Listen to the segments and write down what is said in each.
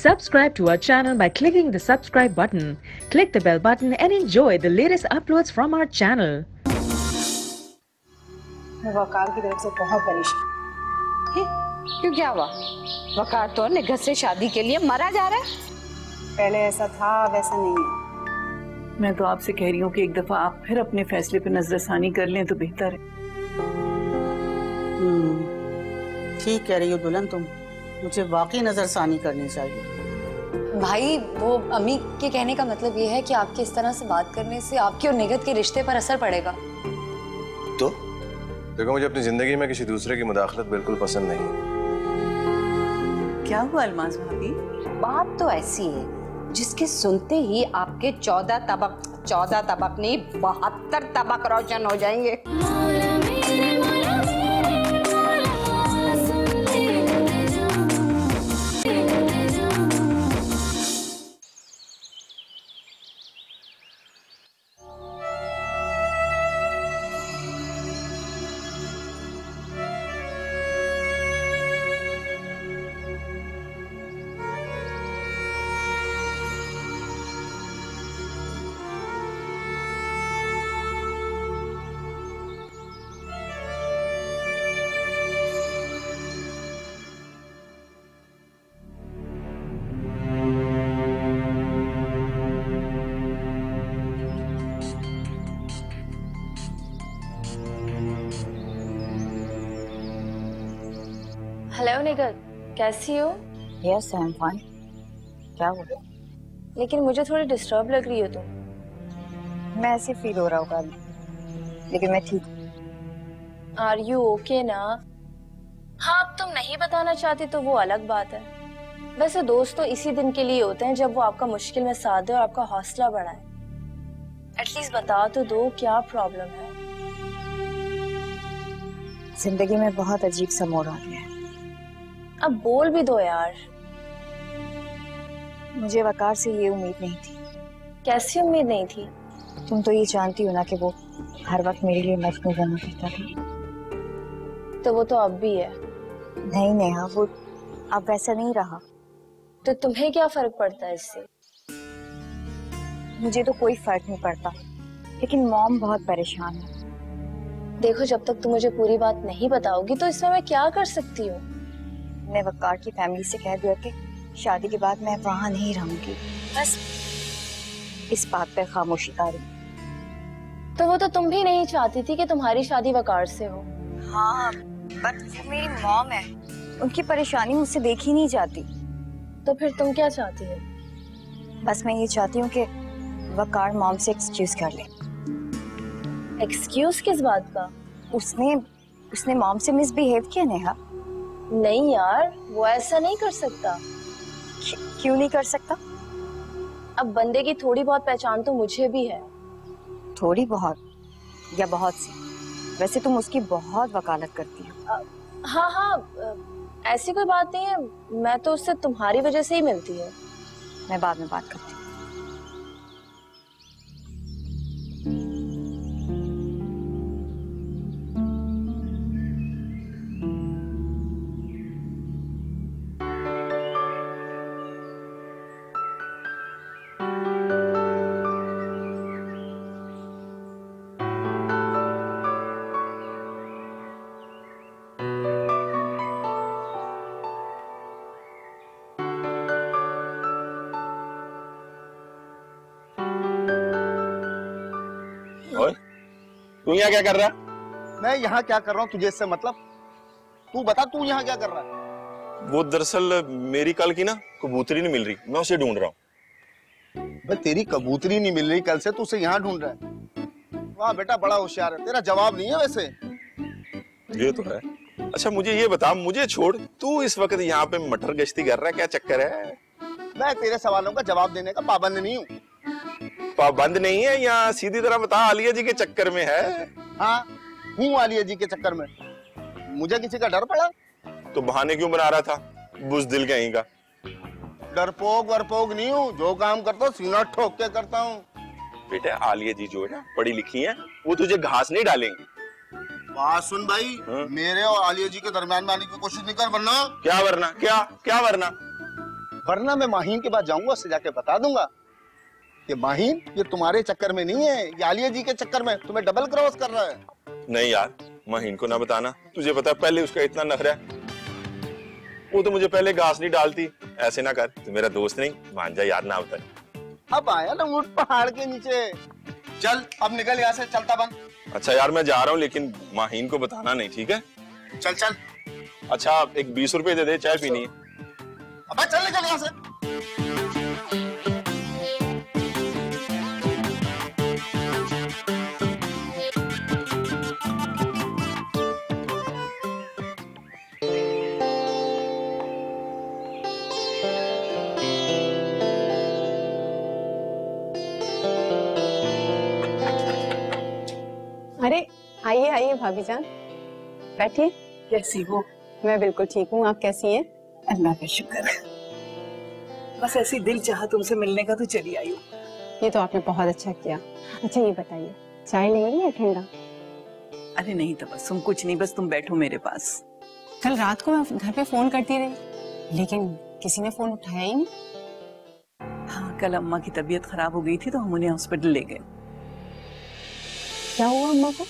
Subscribe to our channel by clicking the subscribe button. Click the bell button and enjoy the latest uploads from our channel. मैं वकार की तरफ से बहुत परेशान। क्यों, क्या हुआ? वकार तो निगहत से शादी के लिए मरा जा रहा है। पहले ऐसा था, वैसा नहीं है। मैं तो आपसे कह रही हूँ कि एक दफा आप फिर अपने फैसले पे नजरसानी कर लें तो बेहतर है। ठीक कह रही हो दुल्हन तुम, मुझे वाकई नजरसानी करनी चाहिए। भाई, वो अम्मी के कहने का मतलब ये है कि आपके इस तरह से बात करने से आपके और निगहत के रिश्ते पर असर पड़ेगा। तो देखो, मुझे अपनी जिंदगी में किसी दूसरे की मुदाखलत बिल्कुल पसंद नहीं है। क्या हुआ अलमास भाभी? बात तो ऐसी है जिसके सुनते ही आपके 14 तबक नहीं 72 तबक रोशन हो जाएंगे। हेलो निगहत, कैसी हो? Yes I am fine. क्या हुआ? लेकिन मुझे थोड़ी डिस्टर्ब लग रही हो तुम। मैं ऐसे फील हो रहा होगा, लेकिन मैं ठीक। आर यू ओके ना? हाँ, अब तुम नहीं बताना चाहती तो वो अलग बात है। वैसे दोस्त तो इसी दिन के लिए होते हैं जब वो आपका मुश्किल में साथ दे और आपका हौसला बढ़ाए। एटलीस्ट बता तो दो, क्या प्रॉब्लम है? जिंदगी में बहुत अजीब सा मोड़ आ गया है। अब बोल भी दो यार। मुझे वकार से ये उम्मीद नहीं थी। कैसी उम्मीद नहीं थी? तुम तो ये जानती हो ना कि वो हर वक्त मेरे लिए मजबूर बना करता था। तो वो तो अब भी है। नहीं नेहा, वो अब वैसा नहीं रहा। तो तुम्हें क्या फर्क पड़ता है इससे? मुझे तो कोई फर्क नहीं पड़ता, लेकिन मॉम बहुत परेशान है। देखो, जब तक तुम मुझे पूरी बात नहीं बताओगी तो इसमें मैं क्या कर सकती हूँ? मैं वकार की फैमिली से कह दिया कि शादी के बाद मैं वहां नहीं रहूंगी। बस इस बात पे खामोशी तारी। तो वो तो तुम भी नहीं चाहती थी कि तुम्हारी शादी वकार से हो। हाँ, बट वो मेरी मॉम है, उनकी परेशानी मुझसे देखी नहीं जाती। तो फिर तुम क्या चाहती हो? बस मैं ये चाहती हूँ कि वकार मॉम से एक्सक्यूज कर ले। एक्सक्यूज किस बात का? उसने मॉम से मिसबिहेव किया नेहा। नहीं यार, वो ऐसा नहीं कर सकता। क्यों नहीं कर सकता? अब बंदे की थोड़ी बहुत पहचान तो मुझे भी है। थोड़ी बहुत या बहुत सी? वैसे तुम उसकी बहुत वकालत करती हो। हाँ हाँ, ऐसी कोई बात नहीं है। मैं तो उससे तुम्हारी वजह से ही मिलती हूँ। मैं बाद में बात करती हूँ। तू यहाँ क्या कर रहा है? मैं यहाँ क्या कर रहा हूँ तुझे इससे मतलब? तू बता, तू यहाँ क्या कर रहा है? वो दरअसल मेरी कल की ना कबूतरी नहीं मिल रही, मैं उसे ढूंढ रहा हूँ। भाई तेरी कबूतरी नहीं मिल रही कल से, तू उसे यहाँ ढूंढ रहा है? वाह बेटा, बड़ा होशियार है। तेरा जवाब नहीं है वैसे। ये तो है। अच्छा मुझे ये बता, मुझे छोड़, तू इस वक्त यहाँ पे मटर गश्ती कर रहा है, क्या चक्कर है? मैं तेरे सवालों का जवाब देने का पाबंद नहीं हूँ। पाबंद नहीं है या सीधी तरह बता, आलिया जी के चक्कर में है? हाँ हूँ, आलिया जी के चक्कर में। मुझे किसी का डर पड़ा? तो बहाने क्यों बना रहा था, बुज़दिल कहीं का? डरपोक वरपोक नहीं हूँ, जो काम करता हूँ सीना ठोक के करता हूँ। बेटा आलिया जी जो है ना पढ़ी लिखी हैं, वो तुझे घास नहीं डालेंगी। बात सुन भाई, मेरे और आलिया जी के दरमियान में आने की कोशिश नहीं कर, वरना क्या वरना क्या क्या वरना वरना मैं माहीन के पास जाऊंगा, उससे जाके बता दूंगा कि माहीन ये तुम्हारे चक्कर में नहीं है, ये आलिया जी के चक्कर में तुम्हें डबल क्रॉस कर रहा है। नहीं यार, माहीन को ना बताना। तुझे पता है पहले उसका इतना नखरा है, वो तो मुझे पहले घास नहीं डालती। ऐसे ना कर, तू मेरा दोस्त नहीं, मान जा यार, ना होता। अब आया ना ऊंट पहाड़ के नीचे। चल अब निकल यहाँ से, चलता बन। अच्छा यार मैं जा रहा हूँ, लेकिन माहीन को बताना नहीं, ठीक है? चल चल। अच्छा एक 20 रुपए दे दे, चाय पीनी है। अबे चल निकल यहाँ से। अरे आइए आइए भाभी जान, बैठिए। कैसी हो? मैं बिल्कुल ठीक हूँ, आप कैसी हैं? अल्लाह का शुक्र है। बस ऐसी दिल चाहा तुमसे मिलने का तो चली आई हूँ। ये तो आपने बहुत अच्छा किया। अच्छा ये बताइए, चाय लेंगी या ठंडा? अरे नहीं तबस्सुम, कुछ नहीं, बस तुम बैठो मेरे पास। कल रात को मैं घर पे फोन करती रही, लेकिन किसी ने फोन उठाया ही नहीं। हाँ, कल अम्मा की तबीयत खराब हो गई थी तो हम उन्हें हॉस्पिटल ले गए। क्या हुआ अम्मा को?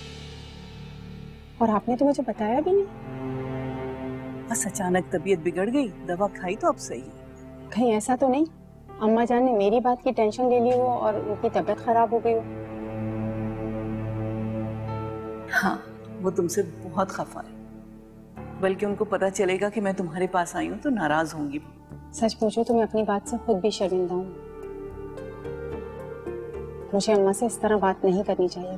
और आपने तो मुझे बताया भी नहीं। बस अचानक तबीयत बिगड़ गई, दवा खाई तो अब सही है। कहीं ऐसा तो नहीं अम्मा जान ने मेरी बात की टेंशन ले ली हो और उनकी तबीयत खराब हो गई हो? हाँ, वो तुमसे बहुत खफा है, बल्कि उनको पता चलेगा कि मैं तुम्हारे पास आई हूँ तो नाराज होंगी। सच पूछो तो मैं अपनी बात से खुद भी शर्मिंदा हूँ। मुझे अम्मा से इस तरह बात नहीं करनी चाहिए।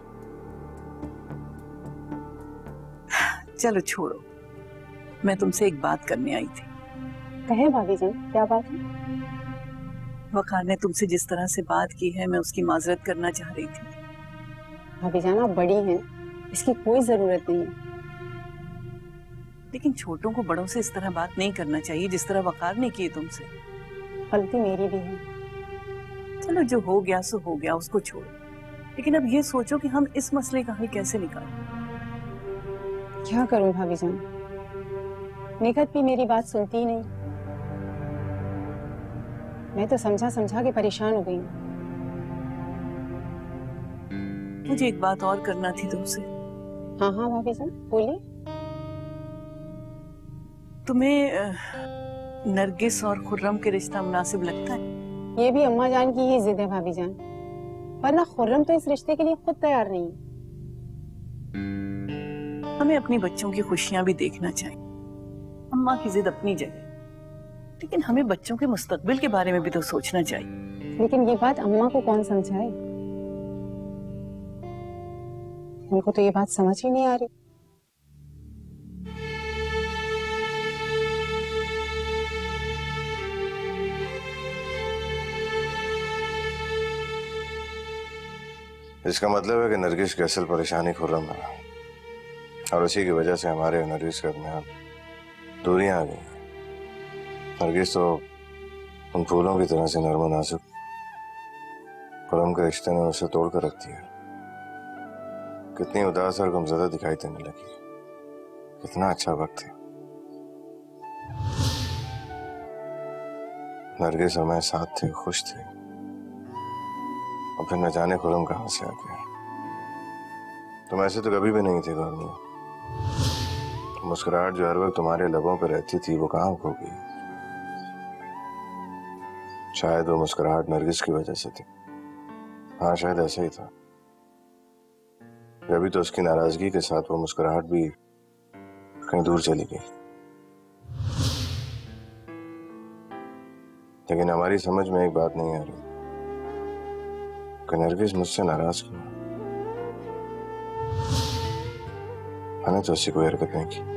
चलो छोड़ो, मैं तुमसे एक बात करने आई थी। कहे भाभी जान, क्या बात है? वकार ने तुमसे जिस तरह से बात की है, मैं उसकी माजरत करना चाह रही थी। भाभी जान आप बड़ी हैं, इसकी कोई जरूरत नहीं है। लेकिन छोटों को बड़ों से इस तरह बात नहीं करना चाहिए जिस तरह वकार ने की तुमसे। गलती मेरी भी है। चलो जो हो गया सो हो गया, उसको छोड़ो। लेकिन अब ये सोचो कि हम इस मसले का हल कैसे निकालें। क्या करूं भाभी जान, निकट भी मेरी बात सुनती ही नहीं। मैं तो समझा समझा के परेशान हो गई हूँ। मुझे एक बात और करना थी तुमसे। हाँ हाँ भाभी जान बोलिए। तुम्हें नरगिस और खुर्रम के रिश्ता मुनासिब लगता है? ये भी अम्मा जान की ही जिद है भाभी जान, वरना खुर्रम तो इस रिश्ते के लिए खुद तैयार नहीं है। हमें अपने बच्चों की खुशियां भी देखना चाहिए। अम्मा की जिद अपनी जगह, लेकिन हमें बच्चों के मुस्तकबिल के बारे में भी तो सोचना चाहिए। लेकिन ये बात अम्मा को कौन समझाए? उनको तो ये बात समझ ही नहीं आ रही। इसका मतलब है कि नरगिस की असल परेशानी खुर्रम है और उसी की वजह से हमारे नरगिस के दरमियान दूरियां आ गई। नरगिस तो उन फूलों की तरह से नरम नाजुक, खुर्रम के रिश्ते ने उसे तोड़ कर रख दिया। कितनी उदास और गमज़दा दिखाई देने लगी। कितना अच्छा वक्त है। नरगिस और मैं साथ थे, खुश थे, और फिर न जाने खुर्रम कहां से आ गया। तुम ऐसे तो कभी भी नहीं थे गौरमिया। मुस्कुराहट जो हर वक्त तुम्हारे लबों पर रहती थी वो कहां खो गई? शायद वो मुस्कुराहट नरगिस की वजह से थी। हाँ शायद ऐसा ही था। अभी तो उसकी नाराजगी के साथ वो मुस्कुराहट भी कहीं दूर चली गई। लेकिन हमारी समझ में एक बात नहीं आ रही कि नरगिस मुझसे नाराज क्यों? मैंने तो उससे कोई हरकत नहीं की।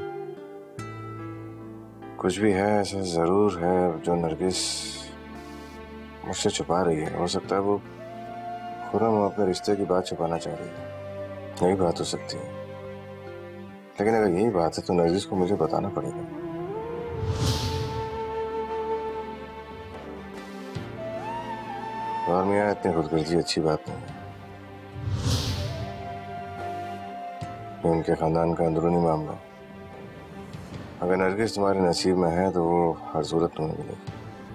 कुछ भी है ऐसा जरूर है जो नरगिस मुझसे छुपा रही है। हो सकता है वो खुर्रम अपने रिश्ते की बात छुपाना चाह रही है। यही बात हो सकती है। लेकिन अगर यही बात है तो नरगिस को मुझे बताना पड़ेगा। और मियां इतनी खुदगर्जी अच्छी बात नहीं है। ये उनके खानदान का अंदरूनी मामला। अगर नरगिस तुम्हारे नसीब में है तो वो हर सूरत तुम्हें मिलेगी।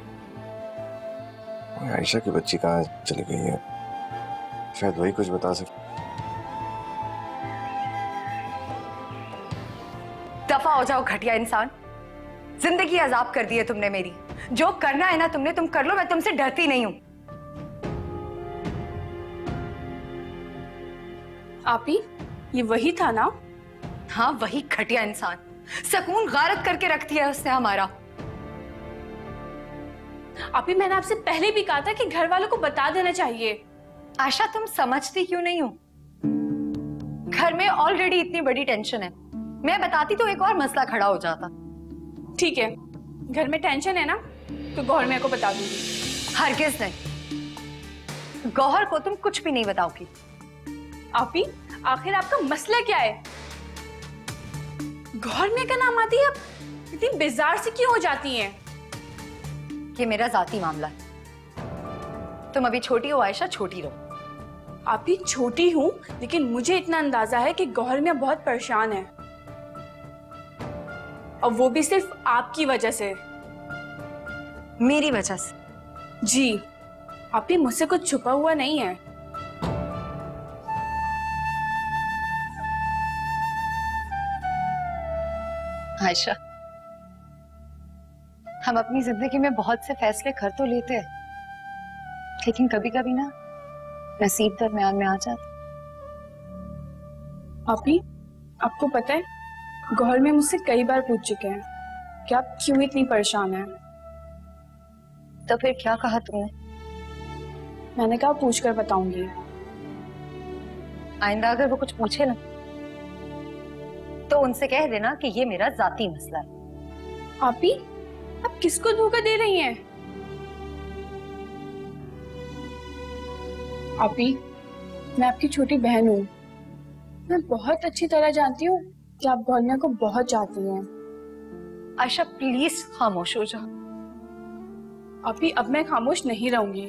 आयशा की बच्ची कहाँ चली गई है, शायद वही कुछ बता सके। दफा हो जाओ घटिया इंसान, जिंदगी अजाब कर दी है तुमने मेरी। जो करना है ना तुमने तुम कर लो, मैं तुमसे डरती नहीं हूं। आपी, ये वही था ना? हाँ वही घटिया इंसान, सुकून गारत करके रख दिया उसने हमारा। आपी, मैंने आपसे पहले भी कहा था कि घर वालों को बता देना चाहिए। आशा तुम समझती क्यों नहीं हो? घर में ऑलरेडी इतनी बड़ी टेंशन है, मैं बताती तो एक और मसला खड़ा हो जाता। ठीक है, घर में टेंशन है ना तो गौहर मैं को बता दूंगी। हरगिज नहीं, गौहर को तुम कुछ भी नहीं बताओगी। आपी, आखिर आपका मसला क्या है? गौहर में का नाम आती है आप इतनी बेजार सी क्यों हो जाती हैं? ये मेरा जाती मामला है। तुम अभी छोटी हो आयशा, छोटी रहो। आप ही छोटी हूँ, लेकिन मुझे इतना अंदाजा है कि गौहर में बहुत परेशान है, और वो भी सिर्फ आपकी वजह से। मेरी वजह से? जी, आप ही मुझसे कुछ छुपा हुआ नहीं है। आयशा, हम अपनी जिंदगी में बहुत से फैसले कर तो लेते हैं, लेकिन कभी कभी ना नसीब दरमियान में आ जाता। आपी, आपको पता है गौहर में मुझसे कई बार पूछ चुके हैं कि आप क्यों इतनी परेशान हैं। तो फिर क्या कहा तुमने? मैंने कहा पूछ कर बताऊंगी। आइंदा अगर वो कुछ पूछे ना तो उनसे कह देना कि ये मेरा जाती मसला है। आपी, आप किसको धोखा दे रही हैं? आपी, मैं आपकी छोटी बहन हूँ, मैं बहुत अच्छी तरह जानती हूँ कि आप गौहर को बहुत चाहती हैं। आयशा प्लीज खामोश हो जाओ। आपी, अब मैं खामोश नहीं रहूंगी।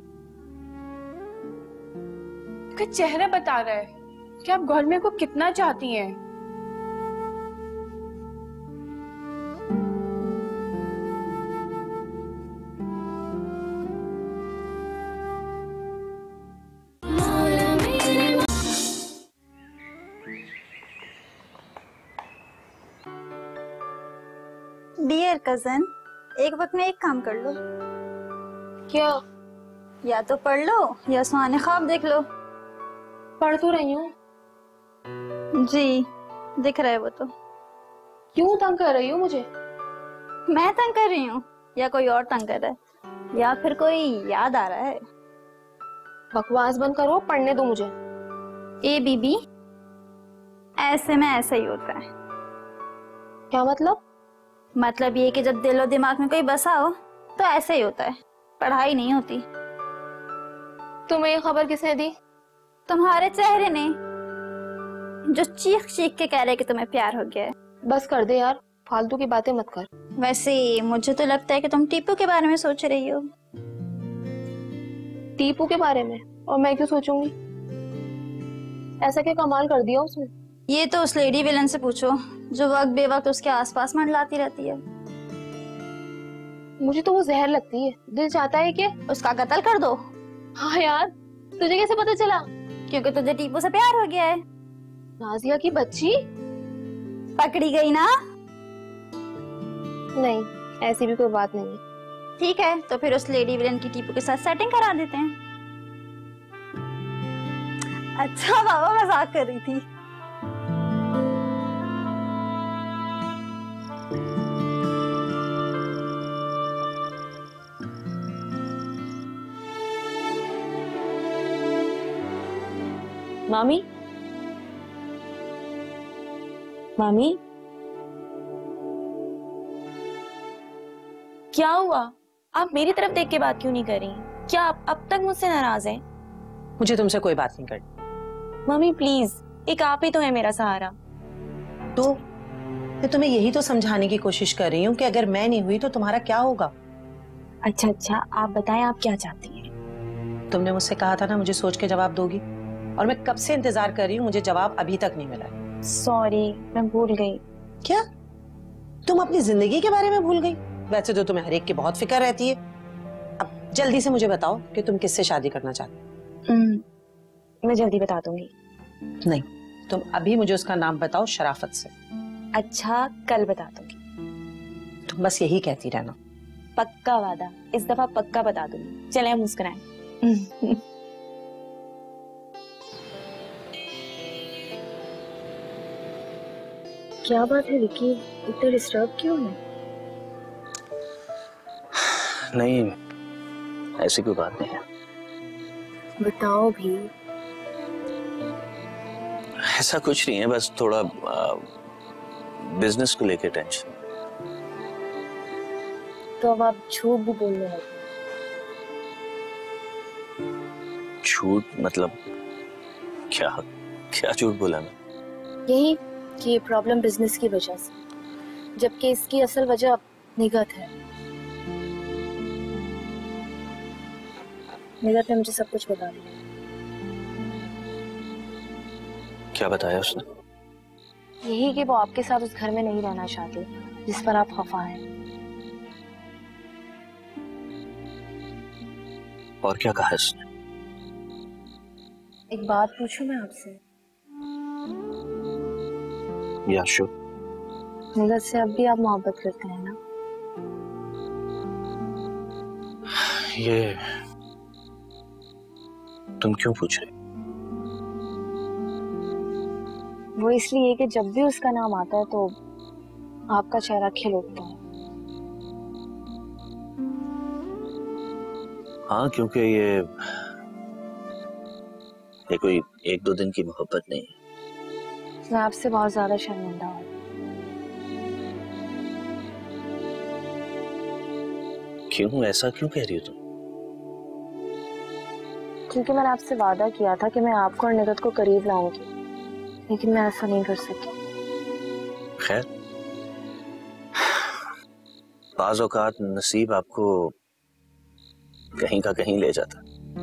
आपका चेहरा बता रहा है कि आप गौहर को कितना चाहती हैं। डियर कजन, एक वक्त में एक काम कर लो। क्या? या तो पढ़ लो या सुहाने ख्वाब देख लो। पढ़ तो रही हूँ। जी, दिख रहा है वो तो। क्यों तंग कर रही हो मुझे? मैं तंग कर रही हूँ या कोई और तंग कर रहा है, या फिर कोई याद आ रहा है? बकवास बंद करो, पढ़ने दो मुझे। ए बीबी, ऐसे में ऐसा ही होता है। क्या मतलब? मतलब ये कि जब दिल और दिमाग में कोई बसा हो तो ऐसे ही होता है, पढ़ाई नहीं होती। तुम्हें ये खबर किसने दी? तुम्हारे चेहरे ने, जो चीख चीख के कह रहे कि तुम्हें प्यार हो गया है। बस कर दे यार, फालतू की बातें मत कर। वैसे मुझे तो लगता है कि तुम टीपू के बारे में सोच रही हो। टीपू के बारे में? और मैं क्यों सोचूंगी? ऐसा क्या कमाल कर दिया उसने? ये तो उस लेडी विलन से पूछो जो वक्त बेवक्त उसके आसपास मंडलाती रहती है। मुझे तो वो जहर लगती है। दिल चाहता है कि उसका कत्ल कर दो। हाँ यार, तुझे कैसे पता चला? क्योंकि तुझे टीपू से प्यार हो गया है। नाजिया की बच्ची पकड़ी गई ना? नहीं, ऐसी भी कोई बात नहीं है। ठीक है, तो फिर उस लेडी विलन की टीपू के साथ सेटिंग करा देते हैं। अच्छा बाबा, मजाक कर रही थी। मामी, मामी, क्या हुआ? आप मेरी तरफ देख के बात क्यों नहीं कर रही? क्या आप अब तक मुझसे नाराज हैं? मुझे तुमसे कोई बात नहीं करनी। मम्मी प्लीज, एक आप ही तो है मेरा सहारा। तो मैं तुम्हें यही तो समझाने की कोशिश कर रही हूँ कि अगर मैं नहीं हुई तो तुम्हारा क्या होगा। अच्छा, आप बताएं आप क्या चाहती हैं? तुमने मुझसे कहा था ना मुझे सोच के जवाब दोगी, और मैं कब से इंतजार कर रही हूँ, मुझे जवाब अभी तक नहीं मिला। सॉरी, मैं भूल गई। क्या? तुम अपनी जिंदगी के बारे में भूल गई? वैसे तो तुम्हें हर एक की बहुत फिक्र रहती है। अब जल्दी से मुझे बताओ कि तुम किससे शादी करना चाहते हो। मैं जल्दी बता दूंगी। नहीं, तुम अभी मुझे उसका नाम बताओ शराफत से। अच्छा, कल बता दूंगी। तुम बस यही कहती रहना। पक्का वादा, इस दफा पक्का बता दूंगी। चले हम मुस्कुराएं। क्या बात है विकी, इतने डिस्टर्ब क्यों है? नहीं, ऐसी कोई बात नहीं है। बताओ भी। ऐसा कुछ नहीं है, बस थोड़ा बिजनेस को लेके टेंशन। तो अब आप झूठ भी बोलने लगे। झूठ मतलब क्या? क्या झूठ बोला मैं? यही कि ये प्रॉब्लम बिजनेस की वजह से, जबकि इसकी असल वजह निगत है। निगत ने मुझे सब कुछ बता दिया। क्या बताया उसने? यही कि वो आपके साथ उस घर में नहीं रहना चाहती जिस पर आप खफा हैं। और क्या कहा उसने? एक बात पूछूं मैं आपसे? या शो? निगत से अब भी आप मोहब्बत करते हैं ना? ये तुम क्यों पूछ रहे? वो इसलिए कि जब भी उसका नाम आता है तो आपका चेहरा खिल उठता है। हाँ, क्योंकि ये कोई एक दो दिन की मोहब्बत नहीं है। मैं आपसे बहुत ज्यादा शर्मिंदा हूँ। क्यों? ऐसा क्यों कह रही हो तुम? क्योंकि मैंने आपसे वादा किया था कि मैं आपको और निगत को करीब लाऊंगी, लेकिन मैं ऐसा नहीं कर सकी। खैर, बाज़ औक़ात नसीब आपको कहीं का कहीं ले जाता।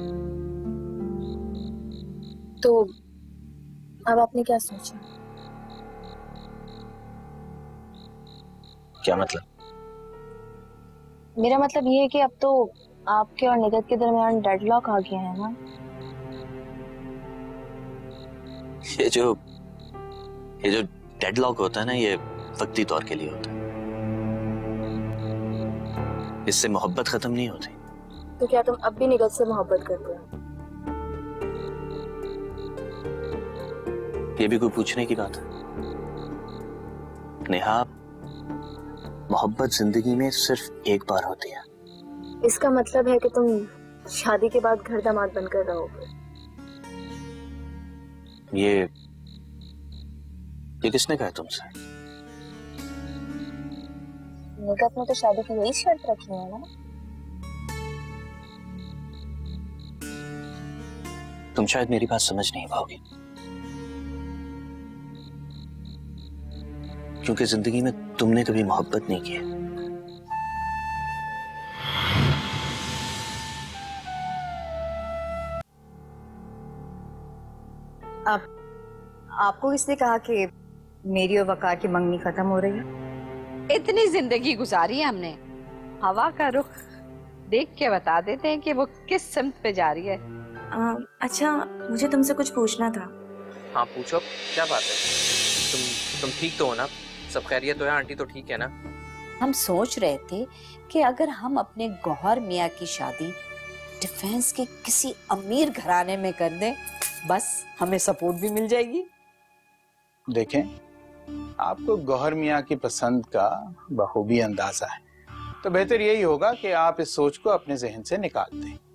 तो अब आपने क्या सोचा? क्या मतलब? मेरा मतलब ये है कि अब तो आपके और निगत के दरमियान डेडलॉक आ गया है ना? ये जो डेडलॉक होता है ना, ये वक्ती तौर के लिए होता है। इससे मोहब्बत खत्म नहीं होती। तो क्या तुम अब भी निगत से मोहब्बत करते हो? ये भी कोई पूछने की बात है? नेहा, मोहब्बत जिंदगी में सिर्फ एक बार होती है। इसका मतलब है कि तुम शादी के बाद घर दामाद बनकर रहोगे? ये किसने कहा तुमसे? निगत ने तो शादी की यही शर्त रखी है ना? तुम शायद मेरी बात समझ नहीं पाओगी, क्योंकि जिंदगी में तुमने कभी मोहब्बत नहीं की है। आपको किसने कहा कि मेरी और वकार की मंगनी खत्म हो रही है? इतनी जिंदगी गुजारी है हमने, हवा का रुख देख के बता देते हैं कि वो किस सिमत पे जा रही है। अच्छा, मुझे तुमसे कुछ पूछना था। हाँ पूछो, क्या बात है? तुम ठीक तो हो ना? सब खैरियत तो है? आंटी तो ठीक है ना? हम सोच रहे थे कि अगर हम अपने गौहर मियाँ की शादी डिफेंस के किसी अमीर घराने में कर दें, बस हमें सपोर्ट भी मिल जाएगी। देखें, आपको गौहर मियाँ की पसंद का बखूबी अंदाजा है, तो बेहतर यही होगा कि आप इस सोच को अपने जहन से निकाल दें।